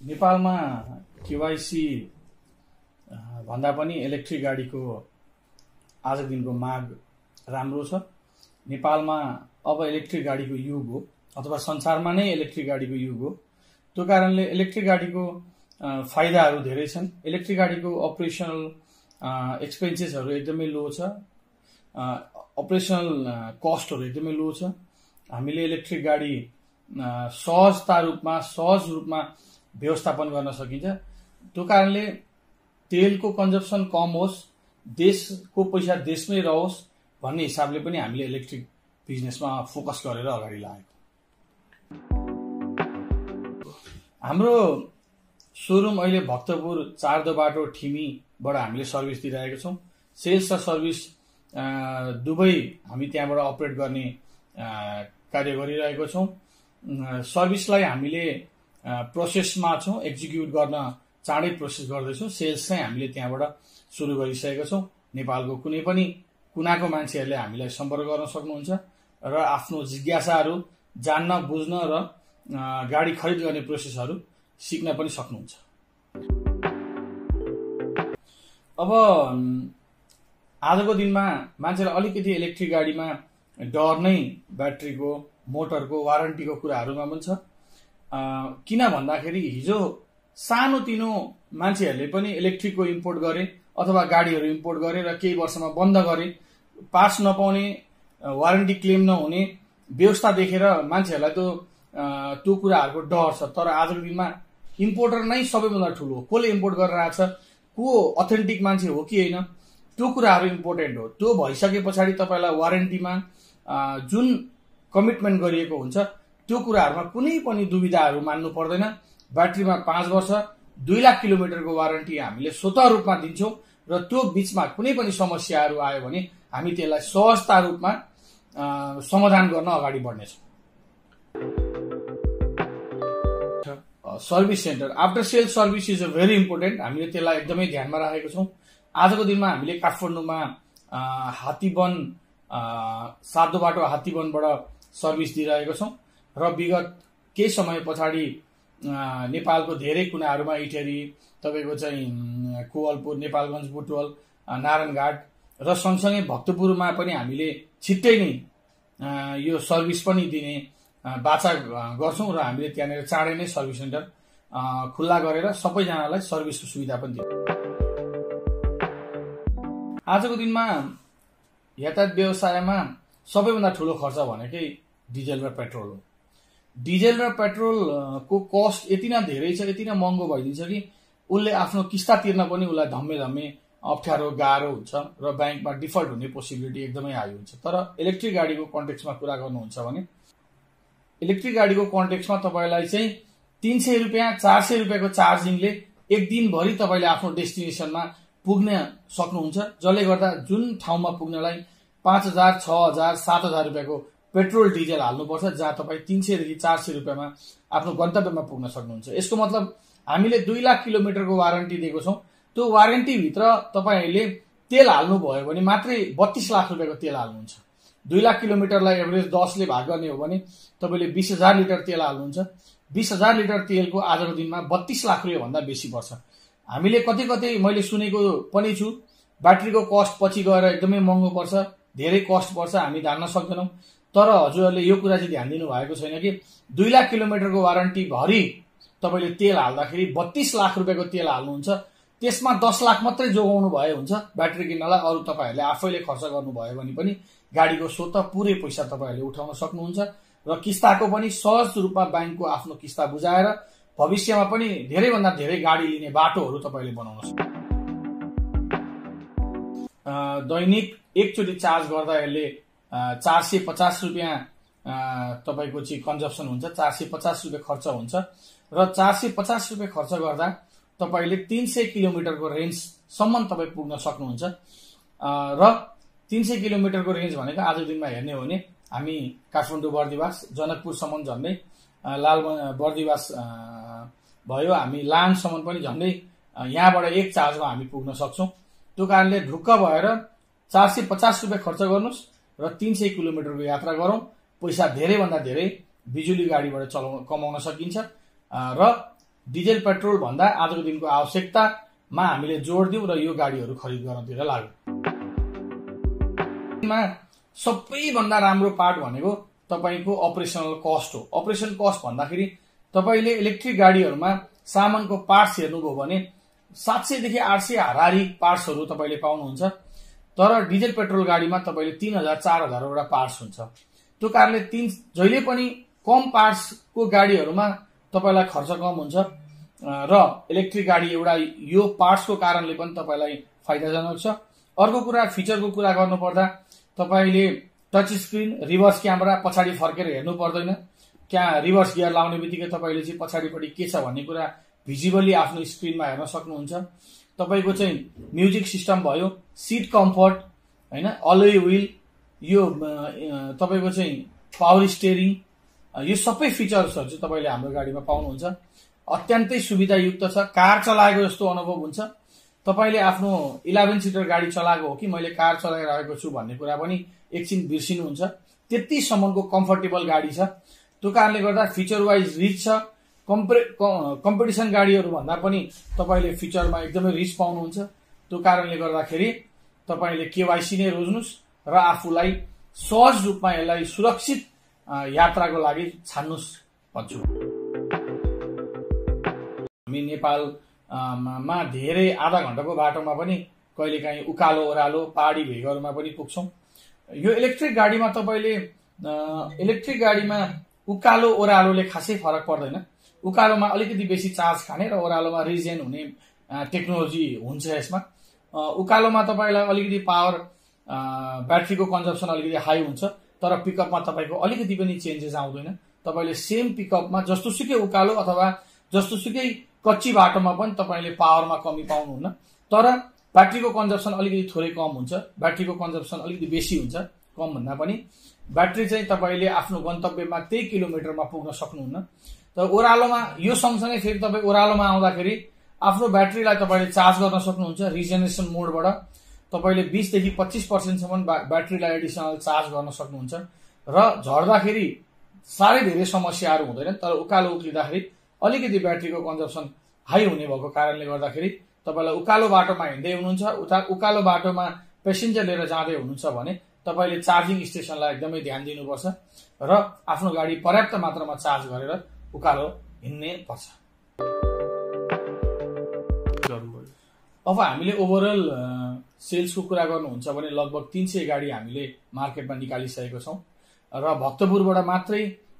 नेपालमा केवाइसी भन्दा पनि इलेक्ट्रिक गाडीको आजको दिनको माग राम्रो छ। नेपालमा अब इलेक्ट्रिक गाडीको युग हो अथवा संसारमा नै इलेक्ट्रिक गाडीको युग हो। त्यो कारणले इलेक्ट्रिक गाडीको फाइदाहरू धेरै छन्। इलेक्ट्रिक गाडीको अपरेसनल एक्सपेन्सेसहरू एकदमै लो छ, अपरेसनल कस्टहरू एकदमै लो छ। हामीले इलेक्ट्रिक गाडी सहज रूपमा व्यवस्थापन गर्न सकिन्छ। त्यो कारणले तेलको कन्जम्सन कम होस्, देशको पैसा देशमै रहोस् भन्ने हिसाबले पनि हामीले इलेक्ट्रिक बिजनेसमा फोकस गरेर अगाडि लागेको। हाम्रो सोरुम अहिले भक्तपुर 4 बाटो ठिमीबाट हामीले सर्भिस दिइरहेको छौँ। सेल्स र सर्भिस दुवै हामी त्यहाँबाट अपरेट गर्ने कार्य गरिरहेको छौँ। सर्भिसलाई हामीले प्रोसेसमा छौँ, एक्जिक्युट गर्न चाँडै प्रोसेस गर्दैछौँ। सेल्स चाहिँ हामीले त्यहाँबाट सुरु गरिसकेका छौँ। नेपालको कुनै पनि कुनाको मान्छेहरूले हामीलाई सम्पर्क गर्न सक्नुहुन्छ र आफ्नो जिज्ञासाहरू जान्न बुझ्न र गाडी खरिद गर्ने प्रोसेसहरू सिक्न पनि सक्नुहुन्छ। अब आजको दिनमा मान्छेलाई अलिकति इलेक्ट्रिक गाडीमा डर नै ब्याट्रीको, मोटरको, वारन्टीको कुराहरूमा पनि छ। किन भन्दाखेरि हिजो सानोतिनो मान्छेहरूले पनि इलेक्ट्रिकको इम्पोर्ट गरे अथवा गाडीहरू इम्पोर्ट गरे र केही वर्षमा बन्द गरे। पार्ट्स नपाउने, वारन्टी क्लेम नहुने व्यवस्था देखेर मान्छेहरूलाई त्यो कुराहरूको डर छ। तर आजको दिनमा इम्पोर्टर नै सबैभन्दा ठुलो हो। कसले इम्पोर्ट गरेर आएको छ, को अथेन्टिक मान्छे हो कि होइन, त्यो कुराहरू इम्पोर्टेन्ट हो। त्यो भइसके पछाडि तपाईँलाई वारेन्टीमा जुन कमिटमेन्ट गरिएको हुन्छ त्यो कुराहरूमा कुनै पनि दुविधाहरू मान्नु पर्दैन। ब्याट्रीमा 5 वर्ष 2 लाख किलोमिटरको वारेन्टी हामीले स्वतः रूपमा दिन्छौँ र त्यो बीचमा कुनै पनि समस्याहरू आयो भने हामी त्यसलाई सहजता रूपमा समाधान गर्न अगाडि बढ्नेछौँ। Service centre, after sale service is very important. हामीले त्यसलाई एकदमै ध्यानमा राखेको छौँ। आजको दिनमा हामीले काठमाडौँमा हात्तीवन 7 बाटो हात्तीवनबाट सर्भिस दिइरहेको छौँ र विगत केही समय पछाडि नेपालको धेरै कुनाहरूमा इटेरी, तपाईँको चाहिँ कोवलपुर, नेपालगञ्ज, बुटवल, नारायणघाट र सँगसँगै भक्तपुरमा पनि हामीले छिट्टै नै यो सर्भिस पनि दिने बाचा गर्छौँ र हामीले त्यहाँनिर चाँडै नै सर्भिस सेन्टर खुल्ला गरेर सबैजनालाई सर्भिसको सुविधा पनि दिन्छौँ। आजको दिनमा यातायात व्यवसायमा सबैभन्दा ठुलो खर्च भनेकै डिजल र पेट्रोल हो। डिजल र पेट्रोलको कस्ट यति नै धेरै छ, यति नै महँगो भइदिन्छ कि उसले आफ्नो किस्ता तिर्न पनि उसलाई धम्मे अप्ठ्यारो गाह्रो हुन्छ र ब्याङ्कमा डिफल्ट हुने पोसिबिलिटी एकदमै हाई हुन्छ। तर इलेक्ट्रिक गाडीको कन्टेक्समा कुरा गर्नुहुन्छ भने इलेक्ट्रिक गाडीको कन्टेक्समा तपाईँलाई चाहिँ 300 रुपियाँ 400 रुपियाँको चार्जिङले एक दिनभरि तपाईँले आफ्नो डेस्टिनेसनमा पुग्न सक्नुहुन्छ। जसले गर्दा जुन ठाउँमा पुग्नलाई 5000, 6000, 7000 रुपियाँको पेट्रोल डिजल हाल्नुपर्छ, जहाँ तपाईँ 300 देखि 400 रुपियाँमा आफ्नो गन्तव्यमा पुग्न सक्नुहुन्छ। यसको मतलब हामीले 2 लाख किलोमिटरको वारन्टी दिएको छौँ। त्यो वारेन्टीभित्र तपाईँहरूले तेल हाल्नुभयो भने मात्रै 32 लाख रुपियाँको तेल हाल्नुहुन्छ। 2 लाख किलोमिटरलाई एभरेज 10 ले भाग गर्ने हो भने तपाईँले 20,000 लिटर तेल हाल्नुहुन्छ। 20,000 लिटर तेलको आजको दिनमा 32 लाख रुपियाँ भन्दा बेसी पर्छ। हामीले कतै मैले सुनेको पनि छु ब्याट्रीको कस्ट पछि गएर एकदमै महँगो पर्छ, धेरै कस्ट पर्छ, हामी धान्न सक्दैनौँ। तर हजुरहरूले यो कुरा चाहिँ ध्यान दिनु भएको छैन कि 2 लाख किलोमिटरको वारन्टी भरि तपाईँले तेल हाल्दाखेरि 32 लाख रुपियाँको तेल हाल्नुहुन्छ। त्यसमा 10 लाख मात्रै जोगाउनु भए हुन्छ ब्याट्री किन्नलाई। अरू तपाईँहरूले आफैले खर्च गर्नुभयो भने पनि गाडीको स्वतः पुरै पैसा तपाईँहरूले उठाउन सक्नुहुन्छ र किस्ताको पनि सहज रूपमा ब्याङ्कको आफ्नो किस्ता बुझाएर भविष्यमा पनि धेरैभन्दा धेरै गाडी लिने बाटोहरू तपाईँले बनाउन सक्नुहुन्छ। दैनिक एकचोटि चार्ज गर्दा यसले 450 रुपियाँ तपाईँको चाहिँ कन्जम्सन हुन्छ, 450 रुपियाँ खर्च हुन्छ र 450 रुपियाँ खर्च गर्दा तपाईँले 300 किलोमिटरको रेन्जसम्म तपाईँ पुग्न सक्नुहुन्छ। र 300 किलोमिटरको रेन्ज भनेको आजको दिनमा हेर्ने हो भने हामी काठमाडौँ बर्दिवास जनकपुरसम्म झन्डै लाल बर्दिवास भयो, हामी लाङसम्म पनि झन्डै यहाँबाट एक चार्जमा हामी पुग्न सक्छौँ। त्यो कारणले ढुक्क भएर 450 रुपियाँ खर्च गर्नुहोस् र 300 किलोमिटरको यात्रा गरौँ। पैसा धेरैभन्दा धेरै बिजुली गाडीबाट कमाउन सकिन्छ र डिजेल पेट्रोल भन्दा आजको दिनको आवश्यकतामा हामीले जोड दिउँ र यो गाडीहरू खरिद गर्नतिर लागौँ। सबैभन्दा राम्रो पार्ट भनेको तपाईको अपरेसनल कस्ट हो। अपरेसन कस्ट भन्दाखेरि तपाईले इलेक्ट्रिक गाडीहरूमा सामानको पार्ट्स हेर्नुभयो भने 700 देखि 800 हाराहारी पार्ट्सहरू तपाईले पाउनुहुन्छ। तर डिजेल पेट्रोल गाडीमा तपाईले 3000 4000 वटा पार्ट्स हुन्छ। त्यो कारणले जहिले पनि कम पार्ट्सको गाडीहरूमा तपाईलाई खर्च कम हुन्छ र इलेक्ट्रिक गाडी एउटा यो पार्ट्सको कारणले पनि तपाईलाई फाइदाजनक छ। अर्को कुरा फिचरको कुरा गर्नुपर्दा तपाईले टच स्क्रिन, रिभर्स क्यामेरा पछाडि फर्केर हेर्नु पर्दैन। रिभर्स गियर लाउने बित्तिकै तपाईले चाहिँ पछाडिपट्टि के छ भन्ने कुरा भिजिबली आफ्नो स्क्रिनमा हेर्न सक्नुहुन्छ। तपाईको चाहिँ म्युजिक सिस्टम भयो, सिट कम्फर्ट हैन, अलवे व्हील, यो तपाईको चाहिँ पावर स्टियरिङ, यो सबै फिचर्सहरु चाहिँ तपाईले हाम्रो गाडीमा पाउनुहुन्छ। अत्यन्तै सुविधायुक्त छ। कार चलाएको जस्तो अनुभव हुन्छ। तपाईले आफ्नो 11 सिटर गाडी चलाएको हो कि मैले कार चलाइरहेको छु भन्ने कुरा पनि एकछिन बिर्सिनुहुन्छ। त्यतिसम्मको कम्फर्टेबल गाडी छ। त्यो कारणले गर्दा फिचर वाइज रिच छ। कम्पिटिसन गाडीहरू भन्दा पनि तपाईले फिचरमा एकदमै रिच पाउनुहुन्छ। त्यो कारणले गर्दाखेरि तपाईले केवाइसी नै रोज्नुस् र आफूलाई सहज रूपमा यसलाई सुरक्षित यात्राको लागि छान्नुस् भन्छु। हामी नेपालमा धेरै आधा घण्टाको बाटोमा पनि कहिलेकाहीँ उकालो ओह्रालो पहाडी भेगहरूमा पनि पुग्छौं। यो इलेक्ट्रिक गाडीमा तपाईले इलेक्ट्रिक गाडीमा उकालो ओह्रालोले खासै फरक पर्दैन। उकालोमा अलिकति बेसी चार्ज खाने र ओह्रालोमा रिजेन हुने टेक्नोलोजी हुन्छ यसमा। उकालोमा तपाईलाई अलिकति पावर ब्याट्रीको कन्जम्पसन अलिकति हाई हुन्छ, तर पिकअपमा तपाईको अलिकति पनि चेन्जेस आउँदैन। तपाईले सेम पिकअपमा जस्तोसुकै उकालो अथवा जस्तोसुकै कच्ची बाटोमा पनि तपाईले पावरमा कमी पाउनुहुन्न। तर ब्याट्रीको कन्जम्पसन अलिकति थोरै कम हुन्छ, ब्याट्रीको कन्जम्पसन अलिकति बेसी हुन्छ। कम भन्दा पनि ब्याट्री चाहिँ तपाईले आफ्नो गन्तव्यमा त्यही किलोमिटरमा पुग्न सक्नुहुन्न। तर ओह्रालोमा यो सँगसँगै फेरि तपाई ओह्रालोमा आउँदाखेरि आफ्नो ब्याट्रीलाई तपाईले चार्ज गर्न सक्नुहुन्छ। रिजेनेरेसन मोडबाट तपाईले 20 देखि 25% सम्म ब्याट्रीलाई एडिसनल चार्ज गर्न सक्नुहुन्छ र झर्दाखेरि साह्रै धेरै समस्याहरू हुँदैन। तर उकालो उक्लिँदाखेरि अलिकति ब्याट्रीको कन्जम्पसन हाई हुने भएको कारणले गर्दाखेरि तपाईलाई उकालो बाटोमा हिँड्दै हुनुहुन्छ, उकालो बाटोमा पेसेन्जर लिएर जाँदै हुनुहुन्छ भने तपाईले चार्जिङ स्टेसनलाई एकदमै ध्यान दिनुपर्छ र आफ्नो गाडी पर्याप्त मात्रामा चार्ज गरेर उकालो हिँड्ने पर्छ। अब हामीले ओभरअल सेल्सको कुरा गर्नुहुन्छ भने लगभग 300 गाडी हामीले मार्केटमा निकालिसकेको छौं र भक्तपुरबाट मात्रै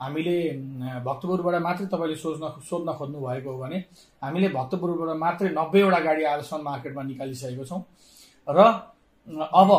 तपाईले सोध्न खोज्नु भएको हो भने हामीले भक्तपुरबाट मात्रै 90 वटा गाडी आजसम्म मार्केटमा निकालिसकेको छौं र अब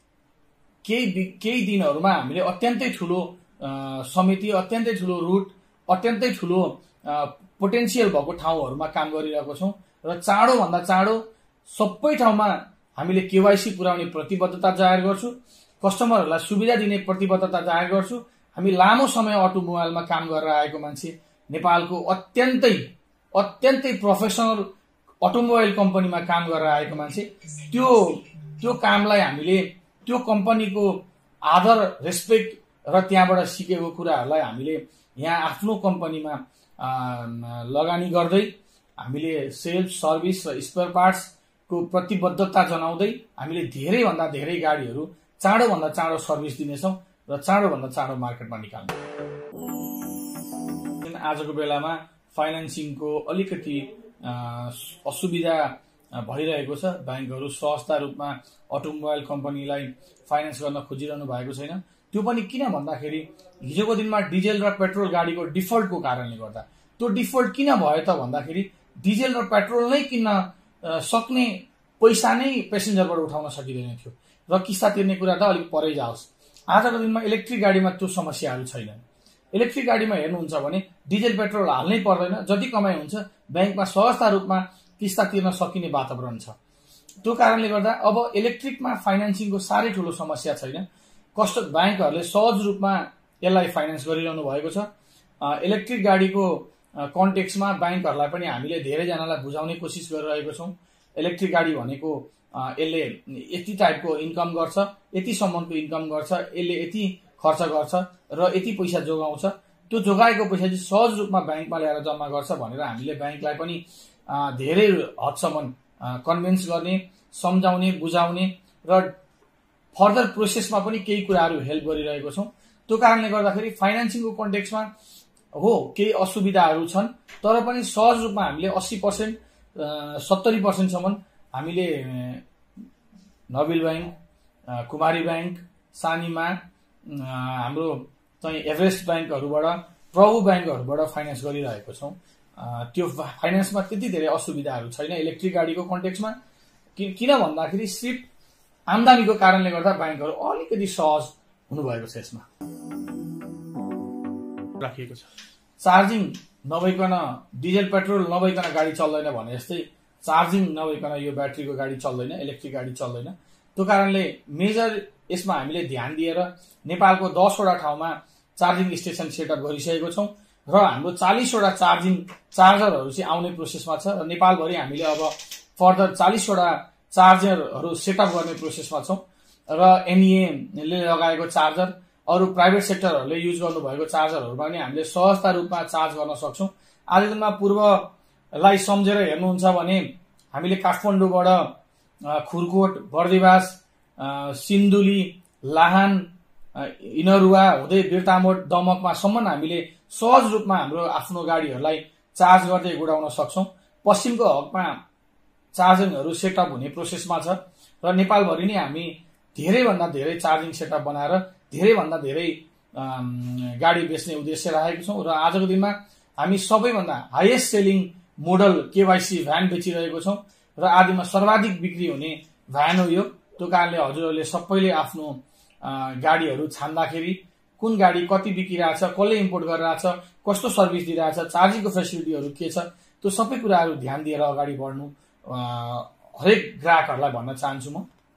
केही दिनहरुमा हामीले अत्यन्तै ठूलो समिति, अत्यन्तै ठूलो रुट, अत्यन्तै ठूलो पोटेन्शियल भएको ठाउँहरुमा काम गरिरहेको छौं र चाँडो भन्दा चाँडो सबै ठाउँमा हामीले केवाइसी पुर्याउने प्रतिबद्धता जाहेर गर्छु। कस्टमरहरूलाई सुविधा दिने प्रतिबद्धता जाहेर गर्छु। हामी लामो समय अटोमोबाइलमा काम गरेर आएको मान्छे, नेपालको अत्यन्तै प्रोफेसनल अटोमोबाइल कम्पनीमा काम गरेर आएको मान्छे, त्यो कामलाई हामीले त्यो कम्पनीको आदर, रेस्पेक्ट र त्यहाँबाट सिकेको कुराहरूलाई हामीले यहाँ आफ्नो कम्पनीमा लगानी गर्दै हामीले सेल्स, सर्भिस र स्पेयर पार्ट्स को प्रतिबद्धता जनाउँदै हामीले धेरै भन्दा धेरै गाडीहरू चाँडो भन्दा चाँडो सर्भिस दिनेछौं र चाँडो भन्दा चाँडो मार्केटमा निकाल्ने। आजको बेलामा फाइनान्सिङको अलिकति असुविधा भइरहेको छ। बैंकहरू सहजता रूपमा अटोमोबाइल कम्पनीलाई फाइनान्स गर्न खोजिरहनु भएको छैन। त्यो पनि किन भन्दाखेरि हिजोको दिनमा डिजेल र पेट्रोल गाडीको डिफल्टको कारणले गर्दा। त्यो डिफल्ट किन भयो त भन्दाखेरि डिजेल र पेट्रोल नै किन्न सक्ने पैसा नै पेसेन्जरबाट उठाउन सकिँदैन थियो र किस्ता तिर्ने कुरा त अलिक परै जाओस्। आजको दिनमा इलेक्ट्रिक गाडीमा त्यो समस्याहरू छैनन्। इलेक्ट्रिक गाडीमा हेर्नुहुन्छ भने डिजेल पेट्रोल हाल्नै पर्दैन, जति कमाइ हुन्छ बैंकमा सहजता रूपमा किस्ता तिर्न सकिने वातावरण छ। त्यो कारणले गर्दा अब इलेक्ट्रिकमा फाइनान्सिङको साह्रै ठूलो समस्या छैन। बैंकहरूले सहज रूपमा यसलाई फाइनान्स गरिरहनु भएको छ। इलेक्ट्रिक गाडीको कन्टेक्स्टमा बैंकहरूलाई पनि हामीले धेरैजनालाई बुझाउने कोसिस गरिरहेको छौं। इलेक्ट्रिक गाडी भनेको यसले यति टाइपको इन्कम गर्छ, यति सम्मको इन्कम गर्छ, यसले यति खर्च गर्छ र यति पैसा जोगाउँछ। त्यो जोगाएको पैसा चाहिँ सहज रूपमा ब्याङ्कमा ल्याएर जम्मा गर्छ भनेर हामीले ब्याङ्कलाई पनि धेरै हदसम्म कन्भिन्स गर्ने, सम्झाउने, बुझाउने र फर्दर प्रोसेसमा पनि केही कुराहरू हेल्प गरिरहेको छौँ। त्यो कारणले गर्दाखेरि फाइनेन्सिङको कन्टेक्समा हो केही असुविधाहरू छन्, तर पनि सहज रूपमा हामीले 80%, 70%सम्म हामीले नबिल ब्याङ्क, कुमारी ब्याङ्क, सानीमा, हाम्रो चाहिँ एभरेस्ट ब्याङ्कहरूबाट, प्रभु ब्याङ्कहरूबाट फाइनेन्स गरिरहेको छौँ। त्यो फाइनेन्समा त्यति धेरै असुविधाहरू छैन इलेक्ट्रिक गाडीको कन्टेक्समा। किन भन्दाखेरि सिर्फ आम्दानीको कारणले गर्दा ब्याङ्कहरू अलिकति सहज हुनुभएको छ यसमा राखिएको छ। चार्जिङ नभइकन, डिजेल पेट्रोल नभइकन गाडी चल्दैन भने जस्तै चार्जिङ नभइकन यो ब्याट्रीको गाडी चल्दैन, इलेक्ट्रिक गाडी चल्दैन। त्यो कारणले मेजर यसमा हामीले ध्यान दिएर नेपालको 10वटा ठाउँमा चार्जिङ स्टेसन सेटअप गरिसकेको छौँ र हाम्रो 40वटा चार्जरहरू चाहिँ आउने प्रोसेसमा छ र नेपालभरि हामीले अब फर्दर 40वटा चार्जरहरू सेटअप गर्ने प्रोसेसमा छौँ र एनइएले लगाएको चार्जर, अरू प्राइभेट सेक्टरहरूले युज गर्नुभएको चार्जरहरूमा पनि हामीले सहजता रूपमा चार्ज गर्न सक्छौँ। आजको दिनमा पूर्वलाई सम्झेर हेर्नुहुन्छ भने हामीले काठमाडौँबाट खुरकोट, बर्दिवास, सिन्धुली, लाहान, इनरुवा हुँदै बिर्तामोड, दमकमासम्म हामीले सहज रूपमा हाम्रो आफ्नो गाडीहरूलाई चार्ज गर्दै गुडाउन सक्छौँ। पश्चिमको हकमा चार्जिङहरू सेटअप हुने प्रोसेसमा छ र नेपालभरि नै हामी धेरैभन्दा धेरै चार्जिङ सेटअप बनाएर धेरैभन्दा धेरै गाडी बेच्ने उद्देश्य राखेको छौँ र आजको दिनमा हामी सबैभन्दा highest selling model KYC van बेचिरहेको छौँ र आदिमा सर्वाधिक बिक्री हुने भ्यान हो यो। त्यो कारणले हजुरहरूले सबैले आफ्नो गाडीहरू छान्दाखेरि कुन गाडी कति बिकिरहेछ, कसले इम्पोर्ट गरिरहेछ, कस्तो सर्भिस दिइरहेछ, चार्जिङको फेसिलिटीहरू के छ, त्यो सबै कुराहरू ध्यान दिएर अगाडि बढ्नु हरेक ग्राहकहरूलाई भन्न चाहन्छु म।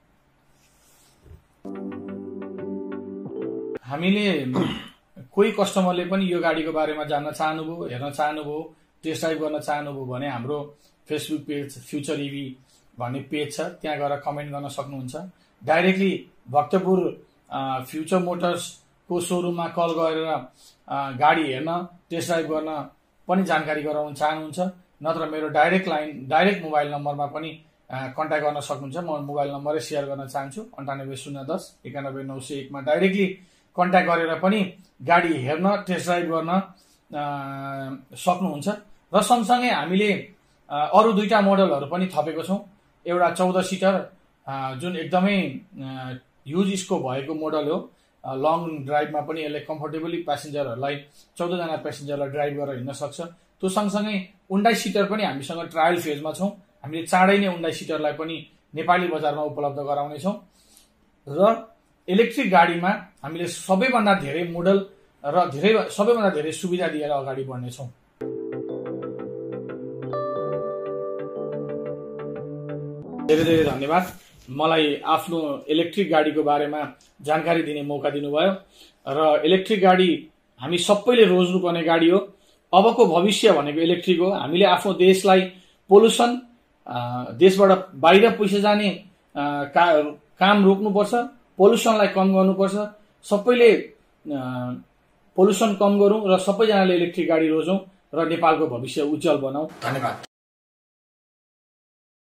हामीले कोही कस्टमरले पनि यो गाडीको बारेमा जान्न चाहनुभयो, हेर्न चाहनुभयो, टेस्ट ड्राइभ गर्न चाहनुभयो भने हाम्रो फेसबुक पेज फ्युचर इभी भन्ने पेज छ, त्यहाँ गएर कमेन्ट गर्न सक्नुहुन्छ। डाइरेक्टली भक्तपुर फ्युचर मोटर्सको सोरुममा कल गरेर गाडी हेर्न, टेस्ट ड्राइभ गर्न पनि जानकारी गराउन चाहनुहुन्छ, नत्र मेरो डाइरेक्ट मोबाइल नम्बरमा पनि कन्ट्याक्ट गर्न सक्नुहुन्छ। म मोबाइल नम्बरै सेयर गर्न चाहन्छु, 980110 91901 मा डाइरेक्टली कन्ट्याक्ट गरेर पनि गाडी हेर्न, टेस्ट ड्राइभ गर्न सक्नुहुन्छ। र सँगसँगै हामीले अरू 2टा मोडलहरू पनि थपेको छौँ। एउटा 14 सिटर जुन एकदमै युज स्कोप भएको मोडल हो, लङ ड्राइभमा पनि यसले कम्फर्टेबली प्यासेन्जरहरूलाई 14 जना प्यासेन्जरलाई ड्राइभ गरेर हिँड्न सक्छ। त्यो सँगसँगै 19 सिटर पनि हामीसँग ट्रायल फेजमा छौँ। हामीले चाँडै नै 19 सिटरलाई पनि नेपाली बजारमा उपलब्ध गराउनेछौँ र इलेक्ट्रिक गाडीमा हामीले सबैभन्दा धेरै मोडल र सबैभन्दा धेरै सुविधा दिएर अगाडि बढ्नेछौँ। धेरै धेरै धन्यवाद मलाई आफ्नो इलेक्ट्रिक गाडीको बारेमा जानकारी दिने मौका दिनुभयो र इलेक्ट्रिक गाडी हामी सबैले रोज्नुपर्ने गाडी हो। अबको भविष्य भनेको इलेक्ट्रिक हो। हामीले आफ्नो देशलाई पोल्युसन, देशबाट बाहिर पैसा जाने काम रोक्नुपर्छ, पोल्युसनलाई कम गर्नुपर्छ। सबैले पोल्युसन कम गरौँ र सबैजनाले इलेक्ट्रिक गाडी रोजौँ र नेपालको भविष्य उज्जवल बनाऊ। धन्यवाद।